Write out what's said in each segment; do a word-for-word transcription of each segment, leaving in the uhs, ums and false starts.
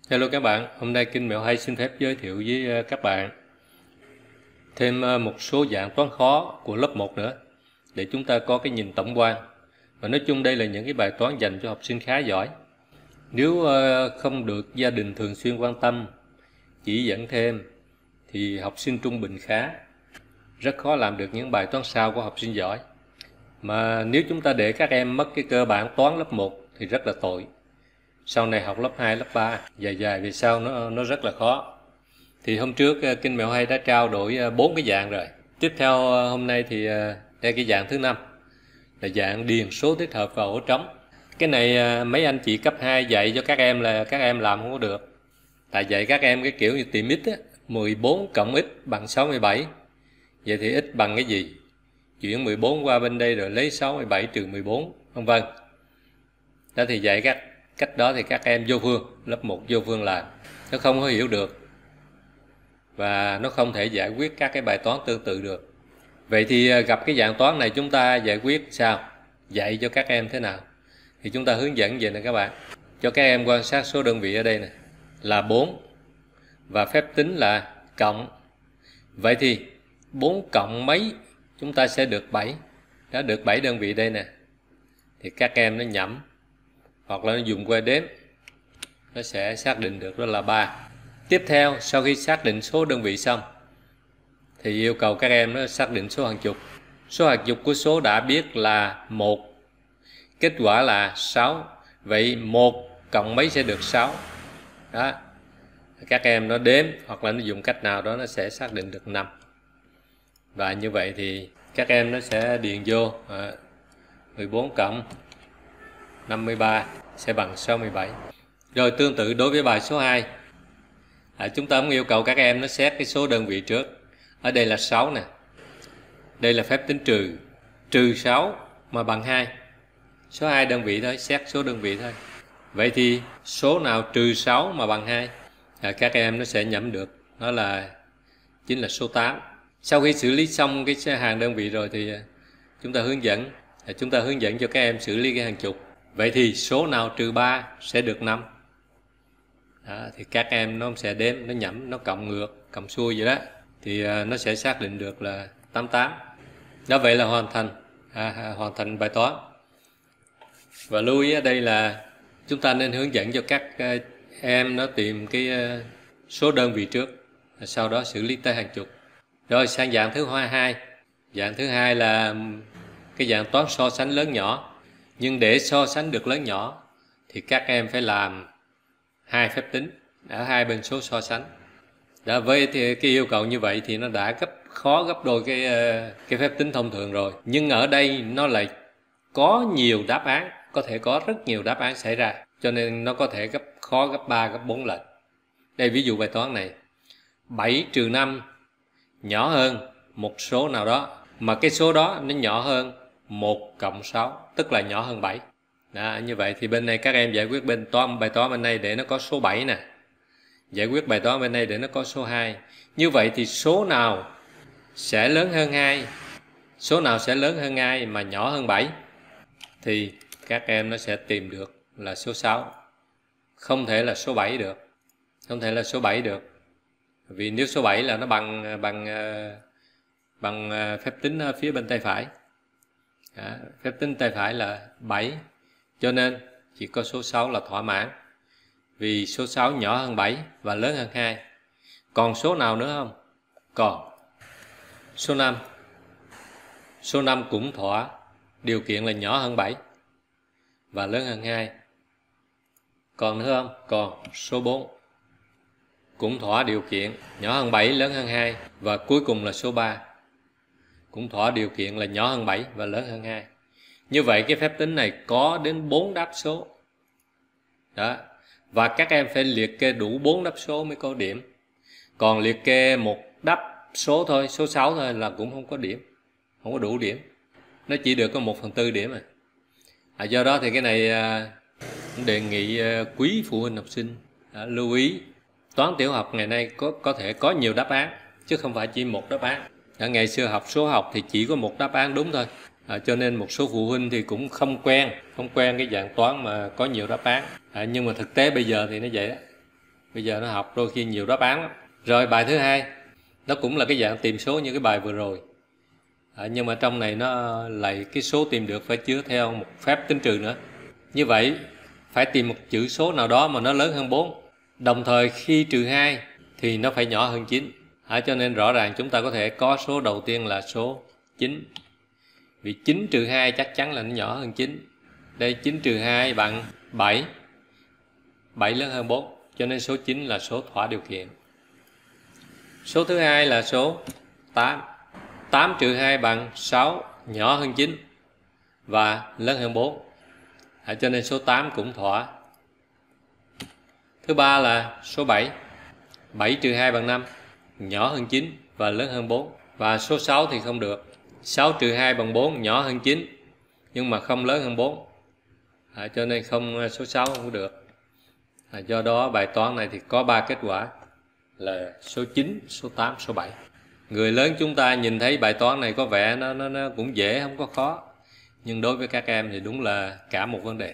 Hello các bạn, hôm nay Kinh Mẹo Hay xin phép giới thiệu với các bạn thêm một số dạng toán khó của lớp một nữa để chúng ta có cái nhìn tổng quan. Và nói chung đây là những cái bài toán dành cho học sinh khá giỏi. Nếu không được gia đình thường xuyên quan tâm, chỉ dẫn thêm thì học sinh trung bình khá, rất khó làm được những bài toán sau của học sinh giỏi. Mà nếu chúng ta để các em mất cái cơ bản toán lớp một thì rất là tội. Sau này học lớp hai, lớp ba, dài dài về sau nó nó rất là khó. Thì hôm trước Kinh Mẹo Hay đã trao đổi bốn cái dạng rồi. Tiếp theo hôm nay thì đây cái dạng thứ năm là dạng điền số tích hợp vào ổ trống. Cái này mấy anh chị cấp hai dạy cho các em là các em làm không có được. Tại dạy các em cái kiểu như tìm x á, mười bốn cộng x bằng sáu mươi bảy. Vậy thì x bằng cái gì? Chuyển mười bốn qua bên đây rồi lấy sáu mươi bảy trừ mười bốn, vân vân. Đó thì dạy các cách đó thì các em vô phương, lớp một vô phương làm. Nó không có hiểu được và nó không thể giải quyết các cái bài toán tương tự được. Vậy thì gặp cái dạng toán này chúng ta giải quyết sao? Dạy cho các em thế nào? Thì chúng ta hướng dẫn vậy nè các bạn. Cho các em quan sát số đơn vị ở đây nè là bốn và phép tính là cộng. Vậy thì bốn cộng mấy chúng ta sẽ được bảy. Đó, được bảy đơn vị đây nè. Thì các em nó nhẩm hoặc là nó dùng que đếm, nó sẽ xác định được đó là ba. Tiếp theo sau khi xác định số đơn vị xong thì yêu cầu các em nó xác định số hàng chục. Số hàng chục của số đã biết là một, kết quả là sáu. Vậy một cộng mấy sẽ được sáu. Đó, các em nó đếm hoặc là nó dùng cách nào đó nó sẽ xác định được năm. Và như vậy thì các em nó sẽ điền vô à, mười bốn cộng năm mươi ba sẽ bằng sáu mươi bảy. Rồi tương tự đối với bài số hai, à, chúng ta cũng yêu cầu các em nó xét cái số đơn vị trước. Ở đây là sáu nè, đây là phép tính trừ, trừ sáu mà bằng hai. Số hai đơn vị thôi, xét số đơn vị thôi. Vậy thì số nào trừ sáu mà bằng hai? À, các em nó sẽ nhẩm được, đó là chính là số tám. Sau khi xử lý xong cái hàng đơn vị rồi thì chúng ta hướng dẫn, à, chúng ta hướng dẫn cho các em xử lý cái hàng chục. Vậy thì số nào trừ ba sẽ được năm. Đó, thì các em nó sẽ đếm, nó nhẩm, nó cộng ngược, cộng xuôi vậy đó. Thì uh, nó sẽ xác định được là tám mươi tám. Đó, vậy là hoàn thành, à, à, hoàn thành bài toán. Và lưu ý ở đây là chúng ta nên hướng dẫn cho các uh, em nó tìm cái uh, số đơn vị trước, sau đó xử lý tới hàng chục. Rồi sang dạng thứ hai. Dạng thứ hai là cái dạng toán so sánh lớn nhỏ. Nhưng để so sánh được lớn nhỏ thì các em phải làm hai phép tính ở hai bên số so sánh. Đó, với thì cái yêu cầu như vậy thì nó đã gấp khó gấp đôi cái cái phép tính thông thường rồi. Nhưng ở đây nó lại có nhiều đáp án, có thể có rất nhiều đáp án xảy ra, cho nên nó có thể gấp khó gấp ba, gấp bốn lần. Đây ví dụ bài toán này, bảy trừ năm nhỏ hơn một số nào đó, mà cái số đó nó nhỏ hơn một cộng sáu, tức là nhỏ hơn bảy. Đó, như vậy thì bên này các em giải quyết bên toán bài toán bên này để nó có số bảy nè. Giải quyết bài toán bên này để nó có số hai. Như vậy thì số nào sẽ lớn hơn hai? Số nào sẽ lớn hơn hai mà nhỏ hơn bảy? Thì các em nó sẽ tìm được là số sáu. Không thể là số bảy được. Không thể là số bảy được. Vì nếu số bảy là nó bằng bằng bằng phép tính phía bên tay phải. Đó, phép tính tay phải là bảy, cho nên chỉ có số sáu là thỏa mãn. Vì số sáu nhỏ hơn bảy và lớn hơn hai. Còn số nào nữa không? Còn số năm. Số năm cũng thỏa điều kiện là nhỏ hơn bảy và lớn hơn hai. Còn nữa không? Còn số bốn cũng thỏa điều kiện nhỏ hơn bảy, lớn hơn hai. Và cuối cùng là số ba cũng thỏa điều kiện là nhỏ hơn bảy và lớn hơn hai. Như vậy cái phép tính này có đến bốn đáp số. Đó. Và các em phải liệt kê đủ bốn đáp số mới có điểm. Còn liệt kê một đáp số thôi, số sáu thôi là cũng không có điểm. Không có đủ điểm. Nó chỉ được có một phần tư điểm à. à do đó thì cái này à, đề nghị à, quý phụ huynh học sinh à, lưu ý. Toán tiểu học ngày nay có, có thể có nhiều đáp án, chứ không phải chỉ một đáp án. Ở ngày xưa học số học thì chỉ có một đáp án đúng thôi. À, cho nên một số phụ huynh thì cũng không quen, không quen cái dạng toán mà có nhiều đáp án. À, nhưng mà thực tế bây giờ thì nó vậy đó. Bây giờ nó học đôi khi nhiều đáp án lắm. Rồi bài thứ hai, nó cũng là cái dạng tìm số như cái bài vừa rồi. À, nhưng mà trong này nó lại cái số tìm được phải chứa theo một phép tính trừ nữa. Như vậy phải tìm một chữ số nào đó mà nó lớn hơn bốn. Đồng thời khi trừ hai thì nó phải nhỏ hơn chín. À, cho nên rõ ràng chúng ta có thể có số đầu tiên là số chín. Vì chín trừ hai chắc chắn là nó nhỏ hơn chín. Đây chín trừ hai bằng bảy. bảy lớn hơn bốn. Cho nên số chín là số thỏa điều kiện. Số thứ hai là số tám. tám trừ hai bằng sáu, nhỏ hơn chín và lớn hơn bốn. À, cho nên số tám cũng thỏa. Thứ ba là số bảy. bảy trừ hai bằng năm, nhỏ hơn chín và lớn hơn bốn. Và số sáu thì không được. sáu trừ hai bằng bốn, nhỏ hơn chín nhưng mà không lớn hơn bốn. À, cho nên không, số sáu không được. À, do đó bài toán này thì có ba kết quả là số chín, số tám, số bảy. Người lớn chúng ta nhìn thấy bài toán này có vẻ nó, nó, nó cũng dễ, không có khó. Nhưng đối với các em thì đúng là cả một vấn đề.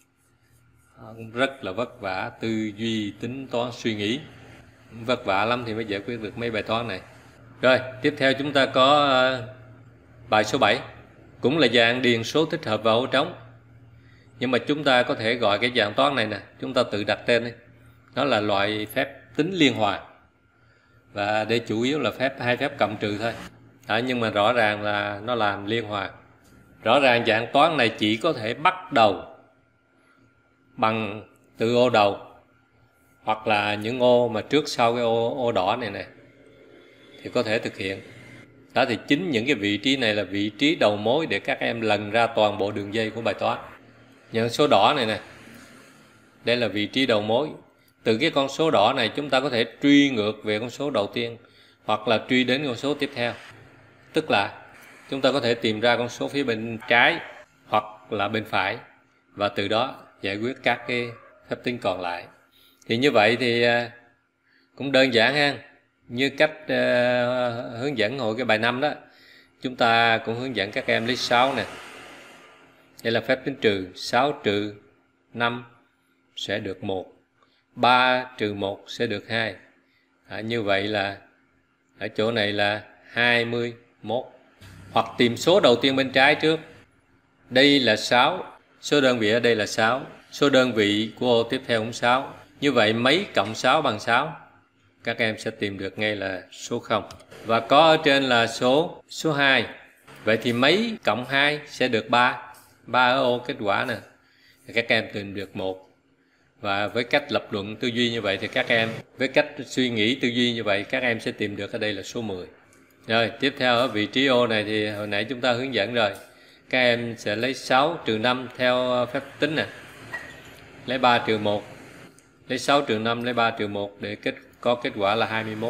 Rất là vất vả, tư duy, tính toán, suy nghĩ. Vất vả lắm thì mới giải quyết được mấy bài toán này. Rồi, tiếp theo chúng ta có uh, bài số bảy. Cũng là dạng điền số thích hợp vào ô trống. Nhưng mà chúng ta có thể gọi cái dạng toán này nè, chúng ta tự đặt tên đi. Nó là loại phép tính liên hoàn. Và đây chủ yếu là phép hai phép cộng trừ thôi. À, nhưng mà rõ ràng là nó làm liên hoàn. Rõ ràng dạng toán này chỉ có thể bắt đầu bằng từ ô đầu hoặc là những ô mà trước sau cái ô, ô đỏ này nè thì có thể thực hiện. Đó thì chính những cái vị trí này là vị trí đầu mối để các em lần ra toàn bộ đường dây của bài toán. Những số đỏ này nè, đây là vị trí đầu mối. Từ cái con số đỏ này chúng ta có thể truy ngược về con số đầu tiên hoặc là truy đến con số tiếp theo. Tức là chúng ta có thể tìm ra con số phía bên trái hoặc là bên phải và từ đó giải quyết các cái phép tính còn lại. Thì như vậy thì cũng đơn giản ha. Như cách uh, hướng dẫn hồi cái bài năm đó, chúng ta cũng hướng dẫn các em lấy sáu nè. Đây là phép tính trừ, sáu trừ năm sẽ được một. ba trừ một sẽ được hai. À, như vậy là ở chỗ này là hai mươi mốt. Hoặc tìm số đầu tiên bên trái trước. Đây là sáu, số đơn vị ở đây là sáu, số đơn vị của ô tiếp theo cũng sáu. Như vậy mấy cộng sáu bằng sáu? Các em sẽ tìm được ngay là số không. Và có ở trên là số số hai. Vậy thì mấy cộng hai sẽ được ba. ba ở ô kết quả nè. Các em tìm được một. Và với cách lập luận tư duy như vậy thì các em, với cách suy nghĩ tư duy như vậy, các em sẽ tìm được ở đây là số mười. Rồi, tiếp theo ở vị trí ô này thì hồi nãy chúng ta hướng dẫn rồi. Các em sẽ lấy sáu trừ năm theo phép tính nè. Lấy ba trừ một. Lấy sáu trừ năm, lấy ba trừ một để kết, có kết quả là hai mươi mốt.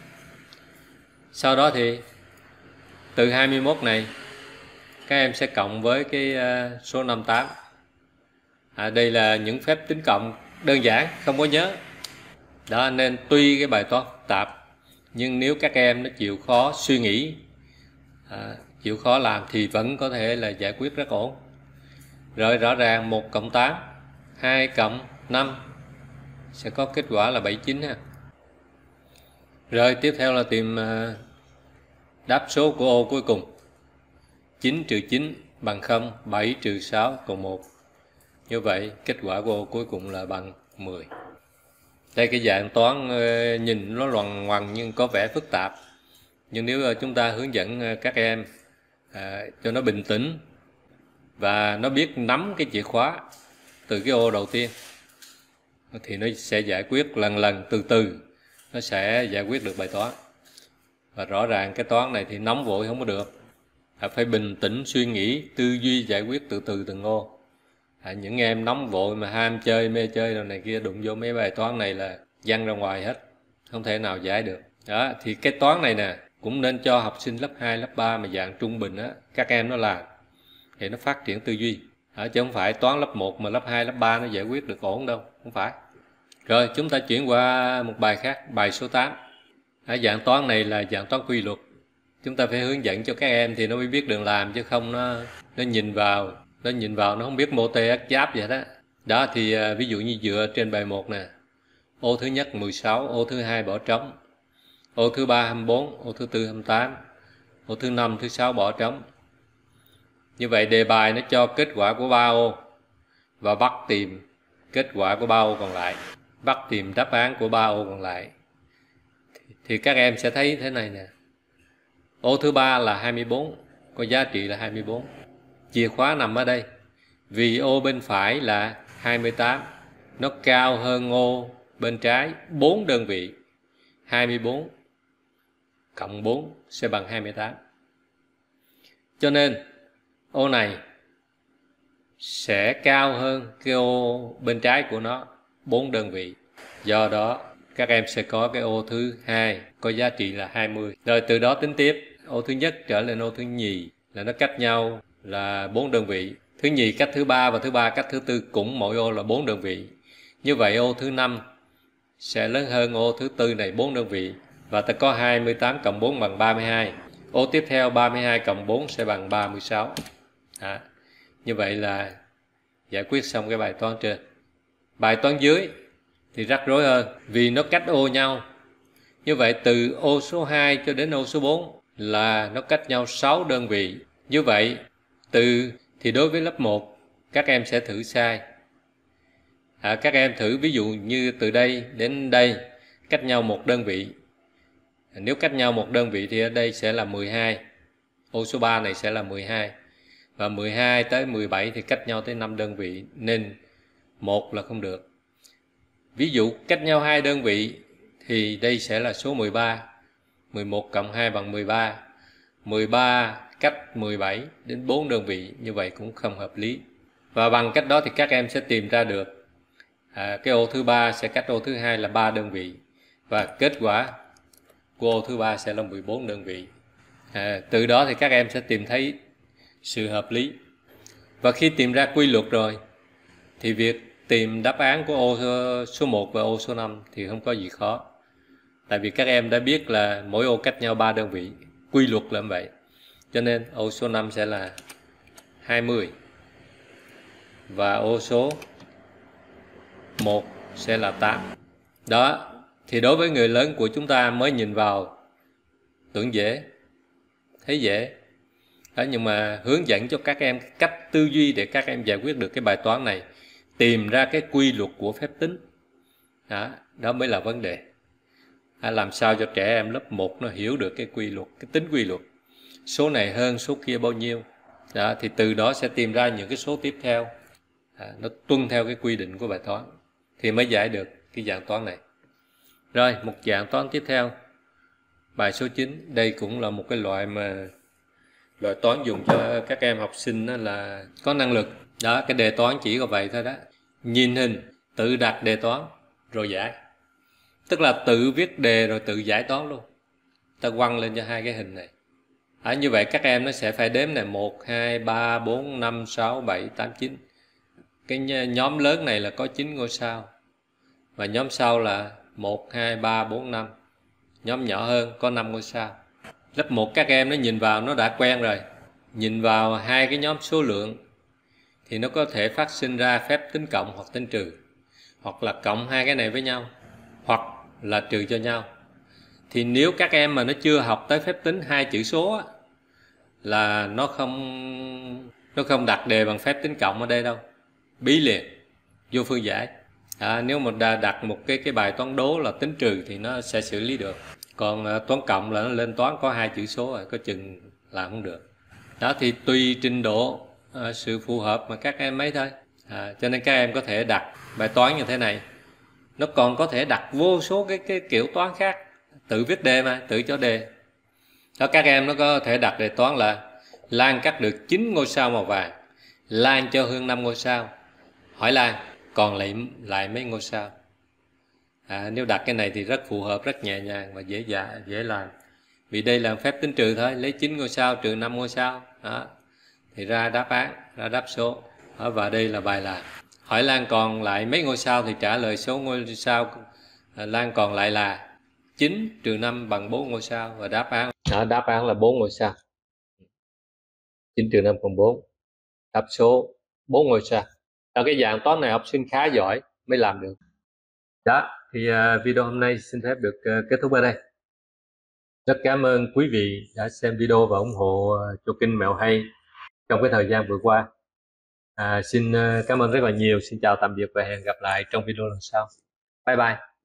Sau đó thì từ hai mươi mốt này các em sẽ cộng với cái số năm mươi tám. À, đây là những phép tính cộng đơn giản, không có nhớ. Đó, nên tuy cái bài toán phức tạp, nhưng nếu các em nó chịu khó suy nghĩ, à, chịu khó làm thì vẫn có thể là giải quyết rất ổn. Rồi rõ ràng một cộng tám, hai cộng năm sẽ có kết quả là bảy mươi chín ha. Rồi tiếp theo là tìm uh, đáp số của ô cuối cùng. chín trừ chín bằng không, bảy trừ sáu còn một. Như vậy kết quả của ô cuối cùng là bằng mười. Đây cái dạng toán uh, nhìn nó loằng ngoằng nhưng có vẻ phức tạp. Nhưng nếu uh, chúng ta hướng dẫn uh, các em uh, cho nó bình tĩnh và nó biết nắm cái chìa khóa từ cái ô đầu tiên thì nó sẽ giải quyết lần lần từ từ, nó sẽ giải quyết được bài toán. Và rõ ràng cái toán này thì nóng vội không có được, phải bình tĩnh suy nghĩ, tư duy giải quyết từ từ từng ô. À, những em nóng vội mà ham chơi, mê chơi rồi này kia, đụng vô mấy bài toán này là văng ra ngoài hết, không thể nào giải được. Đó, thì cái toán này nè cũng nên cho học sinh lớp hai, lớp ba mà dạng trung bình á, các em nó làm thì nó phát triển tư duy. À, chứ không phải toán lớp một mà lớp hai, lớp ba nó giải quyết được ổn đâu, không phải. Rồi chúng ta chuyển qua một bài khác, bài số tám. À, dạng toán này là dạng toán quy luật. Chúng ta phải hướng dẫn cho các em thì nó mới biết đường làm, chứ không nó nó nhìn vào, nó nhìn vào nó không biết mô tê ác giáp vậy đó. Đó thì ví dụ như dựa trên bài một nè. ô thứ nhất mười sáu, ô thứ hai bỏ trống, ô thứ ba hai mươi bốn, ô thứ tư hai mươi tám, ô thứ năm, thứ sáu bỏ trống. Như vậy đề bài nó cho kết quả của ba ô và bắt tìm kết quả của ba ô còn lại, bắt tìm đáp án của ba ô còn lại. Thì các em sẽ thấy thế này nè. Ô thứ ba là hai mươi bốn, có giá trị là hai mươi bốn. Chìa khóa nằm ở đây. Vì ô bên phải là hai mươi tám, nó cao hơn ô bên trái bốn đơn vị. hai mươi bốn cộng bốn sẽ bằng hai mươi tám. Cho nên ô này sẽ cao hơn cái ô bên trái của nó bốn đơn vị. Do đó các em sẽ có cái ô thứ hai có giá trị là hai mươi. Rồi từ đó tính tiếp, ô thứ nhất trở lên ô thứ nhì là nó cách nhau là bốn đơn vị. Thứ nhì cách thứ ba và thứ ba cách thứ tư cũng mỗi ô là bốn đơn vị. Như vậy ô thứ năm sẽ lớn hơn ô thứ tư này bốn đơn vị. Và ta có hai mươi tám cộng bốn bằng ba mươi hai. Ô tiếp theo ba mươi hai cộng bốn sẽ bằng ba mươi sáu. À, như vậy là giải quyết xong cái bài toán trên. Bài toán dưới thì rắc rối hơn vì nó cách ô nhau. Như vậy từ ô số hai cho đến ô số bốn là nó cách nhau sáu đơn vị. Như vậy từ thì đối với lớp một các em sẽ thử sai. À, các em thử ví dụ như từ đây đến đây cách nhau một đơn vị. Nếu cách nhau một đơn vị thì ở đây sẽ là mười hai. Ô số ba này sẽ là mười hai. Và mười hai tới mười bảy thì cách nhau tới năm đơn vị, nên một là không được. Ví dụ cách nhau hai đơn vị thì đây sẽ là số mười ba. mười một cộng hai bằng mười ba. mười ba cách mười bảy đến bốn đơn vị, như vậy cũng không hợp lý. Và bằng cách đó thì các em sẽ tìm ra được à, cái ô thứ ba sẽ cách ô thứ hai là ba đơn vị. Và kết quả của ô thứ ba sẽ là mười bốn đơn vị. À, từ đó thì các em sẽ tìm thấy sự hợp lý. Và khi tìm ra quy luật rồi thì việc tìm đáp án của ô số một và ô số năm thì không có gì khó. Tại vì các em đã biết là mỗi ô cách nhau ba đơn vị, quy luật là như vậy. Cho nên ô số năm sẽ là hai mươi và ô số một sẽ là tám. Đó, thì đối với người lớn của chúng ta mới nhìn vào tưởng dễ, thấy dễ. Đó, nhưng mà hướng dẫn cho các em cách tư duy để các em giải quyết được cái bài toán này, tìm ra cái quy luật của phép tính. Đó, đó mới là vấn đề. À, làm sao cho trẻ em lớp một nó hiểu được cái quy luật, cái tính quy luật. Số này hơn số kia bao nhiêu. Đó, thì từ đó sẽ tìm ra những cái số tiếp theo. À, nó tuân theo cái quy định của bài toán thì mới giải được cái dạng toán này. Rồi, một dạng toán tiếp theo. Bài số chín, đây cũng là một cái loại mà loại toán dùng cho các em học sinh đó là có năng lực. Đó, cái đề toán chỉ có vậy thôi đó. Nhìn hình, tự đặt đề toán rồi giải. Tức là tự viết đề rồi tự giải toán luôn. Ta quăng lên cho hai cái hình này. À, như vậy các em nó sẽ phải đếm này một, hai, ba, bốn, năm, sáu, bảy, tám, chín. Cái nhóm lớn này là có chín ngôi sao. Và nhóm sau là một, hai, ba, bốn, năm. Nhóm nhỏ hơn có năm ngôi sao. Lớp một các em nó nhìn vào nó đã quen rồi. Nhìn vào hai cái nhóm số lượng thì nó có thể phát sinh ra phép tính cộng hoặc tính trừ. Hoặc là cộng hai cái này với nhau, hoặc là trừ cho nhau. Thì nếu các em mà nó chưa học tới phép tính hai chữ số á, là nó không nó không đặt đề bằng phép tính cộng ở đây đâu. Bí liền, vô phương giải. À, nếu mà đã đặt một cái cái bài toán đố là tính trừ thì nó sẽ xử lý được. Còn à, toán cộng là nó lên toán có hai chữ số rồi, có chừng làm không được. Đó thì tùy trình độ à, sự phù hợp mà các em mấy thôi. À, cho nên các em có thể đặt bài toán như thế này. Nó còn có thể đặt vô số cái cái kiểu toán khác, tự viết đề mà, tự cho đề. Đó, các em nó có thể đặt đề toán là Lan cắt được chín ngôi sao màu vàng, Lan cho Hương năm ngôi sao. Hỏi Lan còn lại lại mấy ngôi sao. À, nếu đặt cái này thì rất phù hợp, rất nhẹ nhàng và dễ dàng, dễ làm. Vì đây là phép tính trừ thôi, lấy chín ngôi sao trừ năm ngôi sao. Đó, thì ra đáp án, ra đáp số. Đó, và đây là bài làm. Hỏi Lan còn lại mấy ngôi sao thì trả lời số ngôi sao Lan còn lại là chín trừ năm bằng bốn ngôi sao. Và đáp án đó, đáp án là bốn ngôi sao. chín trừ năm cộng bốn. Đáp số bốn ngôi sao. Ở cái dạng toán này học sinh khá giỏi mới làm được. Đó, thì uh, video hôm nay xin phép được uh, kết thúc ở đây. Rất cảm ơn quý vị đã xem video và ủng hộ uh, cho kênh Mẹo Hay trong cái thời gian vừa qua. À, xin uh, cảm ơn rất là nhiều. Xin chào tạm biệt và hẹn gặp lại trong video lần sau. Bye bye.